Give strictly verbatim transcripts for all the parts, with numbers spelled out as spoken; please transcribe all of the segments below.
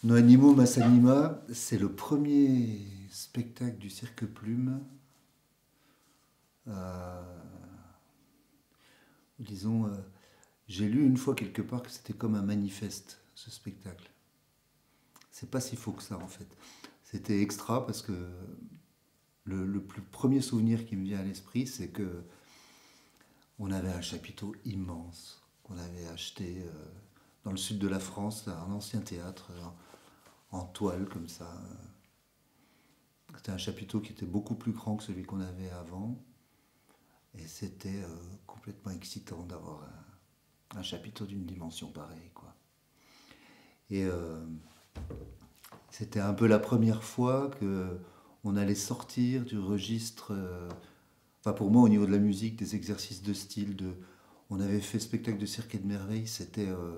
No Animo Mas Anima, c'est le premier spectacle du Cirque Plume, euh, disons, euh, j'ai lu une fois quelque part que c'était comme un manifeste, ce spectacle. C'est pas si faux que ça en fait. C'était extra parce que le, le plus premier souvenir qui me vient à l'esprit, c'est que on avait un chapiteau immense qu'on avait acheté euh, dans le sud de la France, un ancien théâtre en, en toile comme ça. C'était un chapiteau qui était beaucoup plus grand que celui qu'on avait avant. Et c'était euh, complètement excitant d'avoir un, un chapiteau d'une dimension pareille, quoi. Et euh, c'était un peu la première fois que on allait sortir du registre. Euh, enfin, pour moi, au niveau de la musique, des exercices de style, de, on avait fait spectacle de cirque et de merveille. C'était, euh,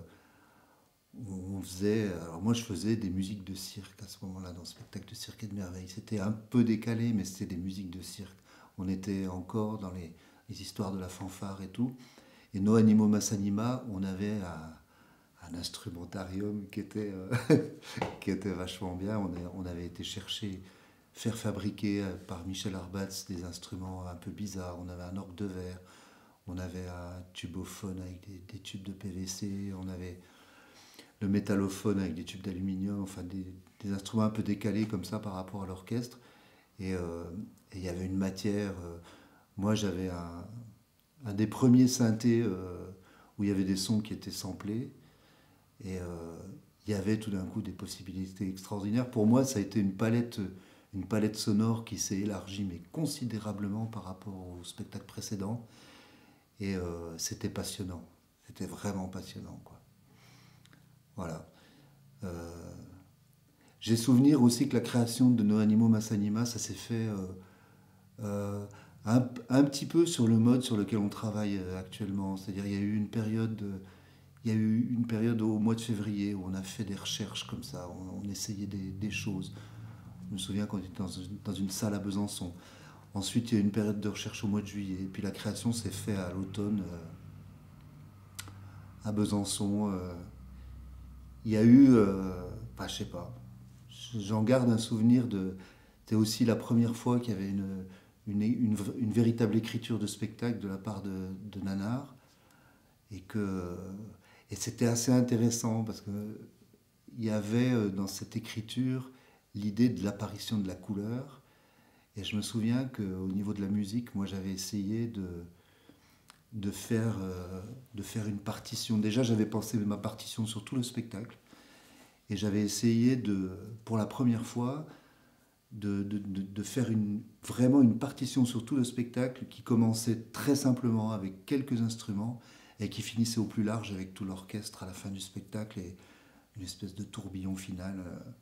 on faisait. Alors moi, je faisais des musiques de cirque à ce moment-là dans le spectacle de cirque et de merveille. C'était un peu décalé, mais c'était des musiques de cirque. On était encore dans les, les histoires de la fanfare et tout. Et No Animo Mas Anima, on avait un, un instrumentarium qui était, euh, qui était vachement bien. On, a- on avait été chercher, faire fabriquer euh, par Michel Arbatz des instruments un peu bizarres. On avait un orgue de verre, on avait un tubophone avec des, des tubes de P V C, on avait le métallophone avec des tubes d'aluminium, enfin des, des instruments un peu décalés comme ça par rapport à l'orchestre. Et euh, et il y avait une matière. Euh, moi, j'avais un, un des premiers synthés euh, où il y avait des sons qui étaient samplés. Et euh, il y avait tout d'un coup des possibilités extraordinaires. Pour moi, ça a été une palette, une palette sonore qui s'est élargie, mais considérablement par rapport au spectacle précédent. Et euh, c'était passionnant. C'était vraiment passionnant, quoi. Voilà. Euh, J'ai souvenir aussi que la création de No Animo Mas Anima, ça s'est fait euh, euh, un, un petit peu sur le mode sur lequel on travaille euh, actuellement. C'est-à-dire, il y a eu une période, euh, il y a eu une période au mois de février où on a fait des recherches comme ça, on, on essayait des, des choses. Je me souviens qu'on était dans une, dans une salle à Besançon. Ensuite, il y a eu une période de recherche au mois de juillet. Et puis la création s'est faite à l'automne euh, à Besançon. Euh, il y a eu, euh, bah, je sais pas, j'en garde un souvenir de. C'était aussi la première fois qu'il y avait une, une, une, une véritable écriture de spectacle de la part de, de Nanar. Et que et c'était assez intéressant parce que il y avait euh, dans cette écriture l'idée de l'apparition de la couleur. Et je me souviens qu'au niveau de la musique, moi j'avais essayé de, de, faire, euh, de faire une partition. Déjà j'avais pensé ma partition sur tout le spectacle. Et j'avais essayé de, pour la première fois, de, de, de, de faire une, vraiment une partition sur tout le spectacle qui commençait très simplement avec quelques instruments et qui finissait au plus large avec tout l'orchestre à la fin du spectacle et une espèce de tourbillon final.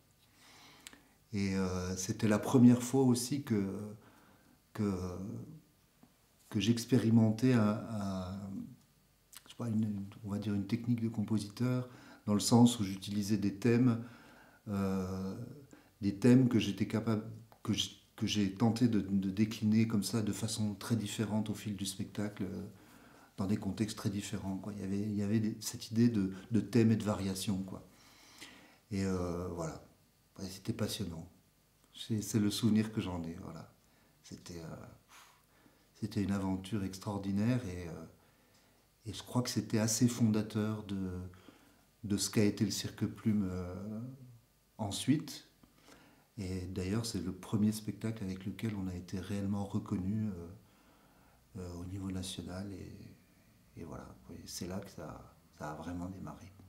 Et euh, c'était la première fois aussi que, que, que j'expérimentais un, un, je sais pas, une, on va dire une technique de compositeur, dans le sens où j'utilisais des thèmes, euh, des thèmes que j'étais capable, que je- que j'ai tenté de, de décliner comme ça de façon très différente au fil du spectacle, euh, dans des contextes très différents, quoi. Il y avait, il y avait des- cette idée de, de thème et de variation, quoi. Et euh, voilà. Ouais, c'était passionnant. C'est c'est le souvenir que j'en ai, voilà. C'était euh, c'était une aventure extraordinaire et, euh, et je crois que c'était assez fondateur de, de ce qu'a été le Cirque Plume euh, ensuite. Et d'ailleurs, c'est le premier spectacle avec lequel on a été réellement reconnu euh, euh, au niveau national. Et, et voilà, oui, c'est là que ça, ça a vraiment démarré.